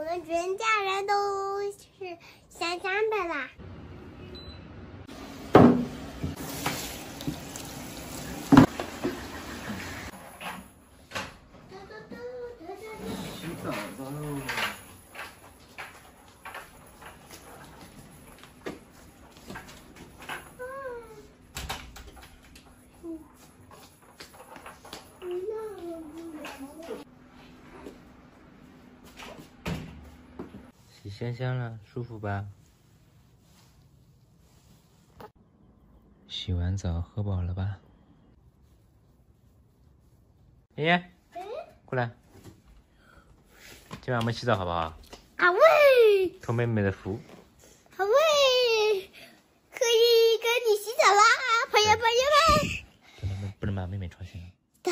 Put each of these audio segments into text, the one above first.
们全家人都是香香的啦。 洗澡澡喽！洗香香了，舒服吧？洗完澡喝饱了吧？爷爷，过来，今晚我们洗澡好不好？ 啊喂！ 托妹妹的福。 啊喂！可以跟你洗澡啦，朋友们！ 不能把妹妹吵醒了。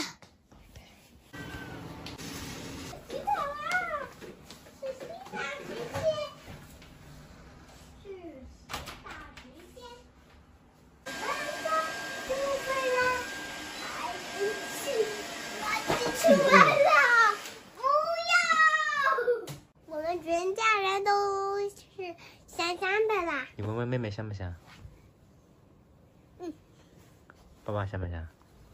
洗澡啦！是洗澡时间，是洗澡时间。就快了，还不去，我去玩了！不要！我们全家人都是香香的啦。 你闻闻妹妹香不香？爸爸香不香？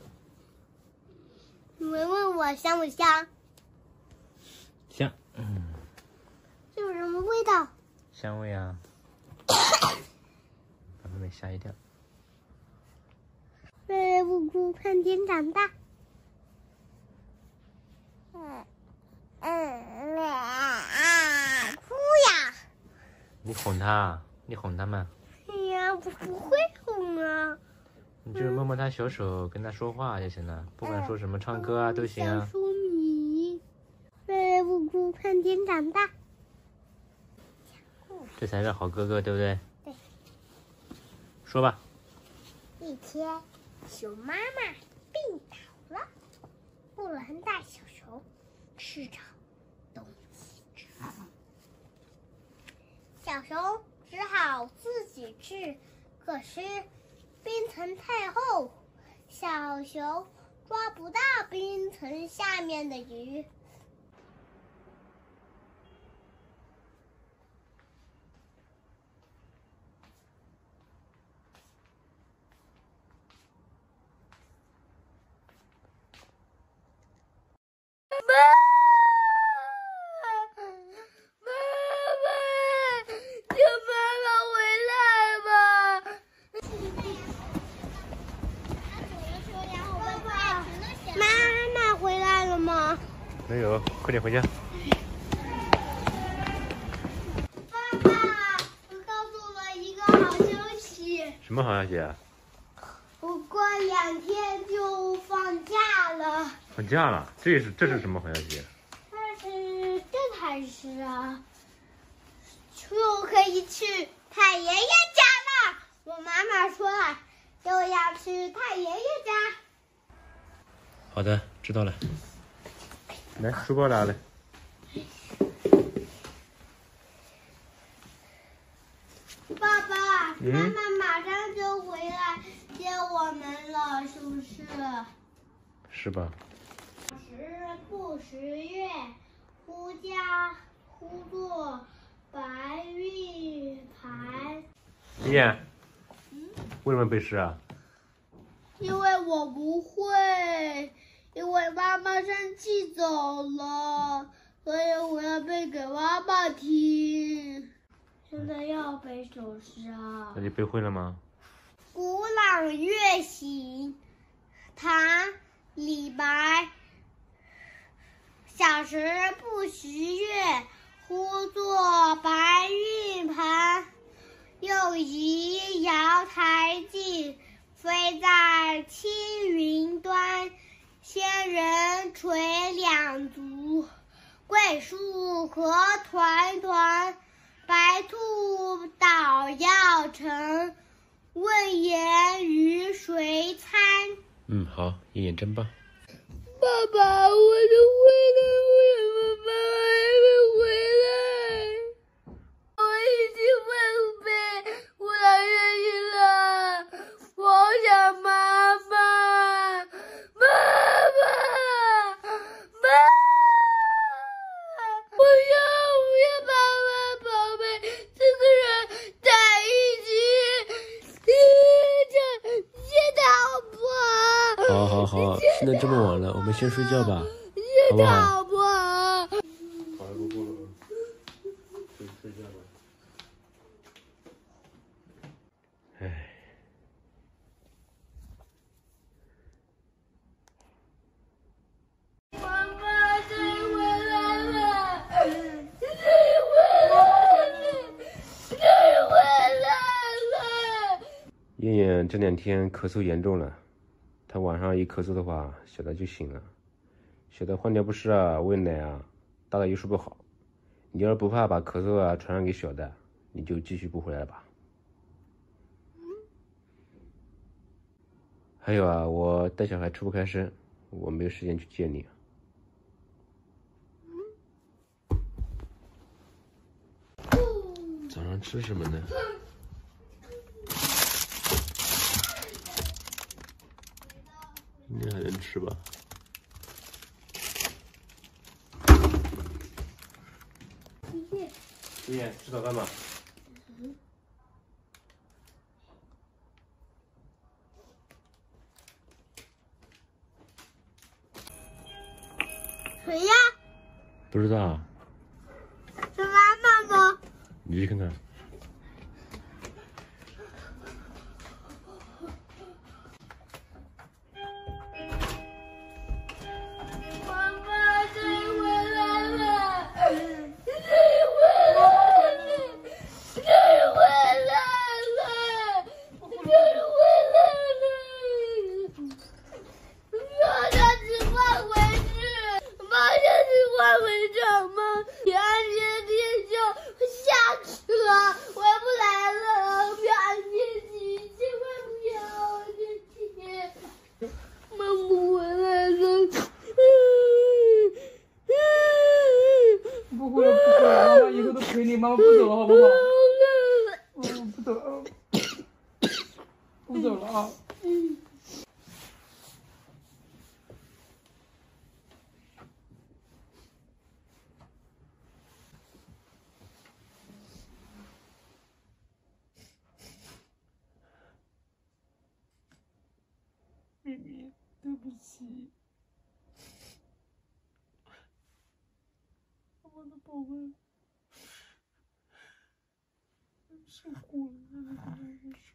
你闻闻我香不香？ 香， 这有什么味道？ 香味啊！把妹妹吓一跳。 瑞瑞不哭，看天长大。哭呀！ 你哄她，你哄她嘛。 哎呀，不会哄啊。 你就是摸摸她小手，跟她说话就行了，不管说什么，唱歌啊都行啊。 小淑米，瑞瑞不哭，看天长大。 这才是好哥哥，对不对？ 对。 说吧。 一天，熊妈妈病倒了，不能带小熊吃着东西吃，小熊只好自己吃。可是冰层太厚，小熊抓不到冰层下面的鱼。 没有，快点回家。 爸爸，我告诉我一个好消息。 什么好消息啊？ 我过2天就放假了。 放假了？这是什么好消息？ 这才是啊！就可以去太爷爷家了。我妈妈说了，就要去太爷爷家。 好的，知道了。来，书包拿来。 爸爸，妈妈马上就回来接我们了，是不是？ 是吧？ 时不时月，忽加忽作白玉盘。 爷爷，为什么背诗啊？ 因为我不会，因为妈妈生气走了，所以我要背给妈妈听。现在要背首诗啊。 那你背会了吗？ 古朗月行，唐·李白。小时不识月，呼作白玉盘。又疑瑶台镜，飞在青云端。仙人垂两足，桂树何团团。白兔捣药成，问言与谁餐？ 好，爷爷真棒。 爸爸，我都回来，为什么妈妈还没回来？我已经会背《古朗月行》了，我好想妈妈，妈妈，妈妈，我要好好，现在这么晚了，我们先睡觉吧，好不好？ 不好。 好了，不哭了，睡觉吧。唉。 妈妈，谁回来了？谁回来了？ 燕燕这2天咳嗽严重了，她晚上一咳嗽的话，小的就醒了。小的换尿不湿啊，喂奶啊，大的又睡不好。你要是不怕把咳嗽啊传染给小的，你就继续不回来吧。还有啊，我带小孩出不开身，我没有时间去接你。早上吃什么呢？应该还能吃吧。燕燕，吃早饭吧。 谁呀？ 不知道， 是妈妈吗？ 你去看看。 妈妈，谁回来了？谁回来了？谁回来了？谁回来了？妈，这是换回去，妈，这是换回去吗？第二天天就下去了，回不来了。第二天起，千万不要天。妈不回来了。 不会了，不会了，妈妈以后都陪你，妈妈不走了，好不好？不走了，不走了啊！妹妹，对不起，我的宝贝，辛苦了，